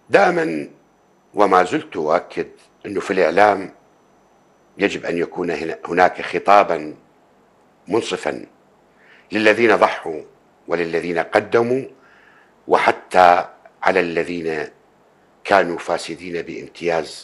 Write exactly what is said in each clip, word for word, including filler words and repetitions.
دائما وما زلت أؤكد أنه في الإعلام يجب أن يكون هناك خطابا منصفا للذين ضحوا وللذين قدموا، وحتى على الذين كانوا فاسدين بامتياز،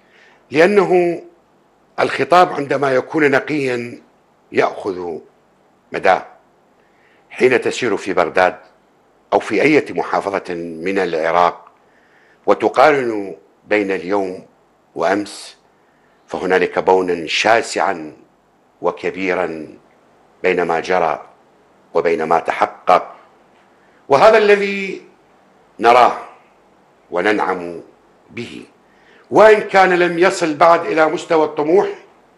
لأنه الخطاب عندما يكون نقيا يأخذ مداه. حين تسير في بغداد أو في أي محافظة من العراق وتقارن بين اليوم وأمس، فهنالك بونا شاسعا وكبيرا بين ما جرى وبين ما تحقق، وهذا الذي نراه وننعم به، وإن كان لم يصل بعد إلى مستوى الطموح.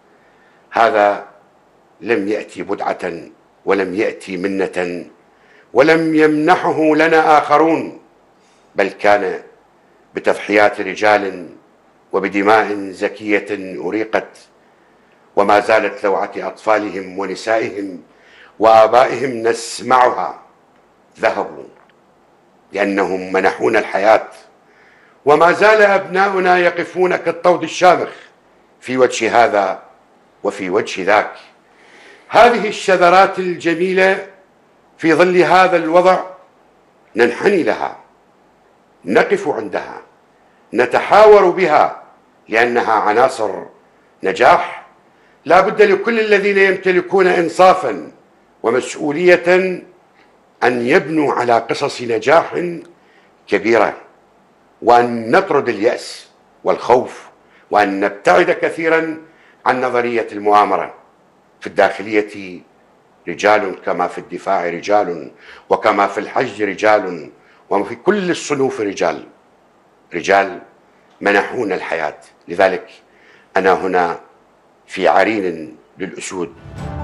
هذا لم يأتي بدعة ولم يأتي منة ولم يمنحه لنا آخرون، بل كان بتضحيات رجال وبدماء زكية أريقت، وما زالت لوعة أطفالهم ونسائهم وآبائهم نسمعها. ذهبوا لأنهم منحونا الحياة، وما زال أبناؤنا يقفون كالطود الشامخ في وجه هذا وفي وجه ذاك. هذه الشذرات الجميلة في ظل هذا الوضع ننحني لها، نقف عندها، نتحاور بها، لأنها عناصر نجاح. لا بد لكل الذين يمتلكون إنصافا ومسؤولية أن يبنوا على قصص نجاح كبيرة، وأن نطرد اليأس والخوف، وأن نبتعد كثيرا عن نظرية المؤامرة. في الداخلية رجال كما في الدفاع رجال، وكما في الحج رجال، وفي كل الصنوف رجال، رجال منحونا الحياة. لذلك أنا هنا في عرين للأسود.